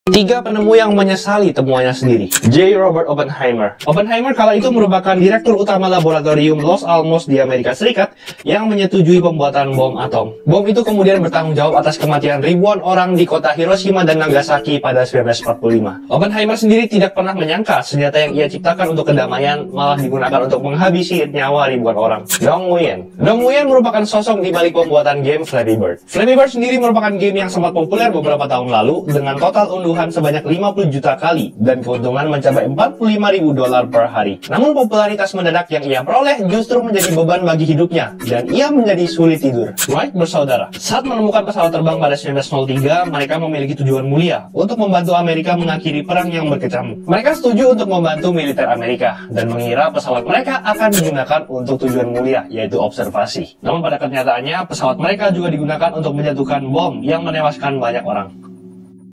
Tiga penemu yang menyesali temuannya sendiri. J. Robert Oppenheimer. Oppenheimer kala itu merupakan direktur utama laboratorium Los Alamos di Amerika Serikat yang menyetujui pembuatan bom atom. Bom itu kemudian bertanggung jawab atas kematian ribuan orang di kota Hiroshima dan Nagasaki pada 1945. Oppenheimer sendiri tidak pernah menyangka senjata yang ia ciptakan untuk kedamaian malah digunakan untuk menghabisi nyawa ribuan orang. Dong Nguyen. Dong Nguyen merupakan sosok di balik pembuatan game Flappy Bird. Flappy Bird sendiri merupakan game yang sempat populer beberapa tahun lalu dengan total unduhan sebanyak 50 juta kali dan keuntungan mencapai $45.000 per hari. Namun popularitas mendadak yang ia peroleh justru menjadi beban bagi hidupnya dan ia menjadi sulit tidur. Wright bersaudara. Saat menemukan pesawat terbang pada 1903, mereka memiliki tujuan mulia untuk membantu Amerika mengakhiri perang yang berkecamuk. Mereka setuju untuk membantu militer Amerika dan mengira pesawat mereka akan digunakan untuk tujuan mulia, yaitu observasi. Namun pada kenyataannya pesawat mereka juga digunakan untuk menjatuhkan bom yang menewaskan banyak orang.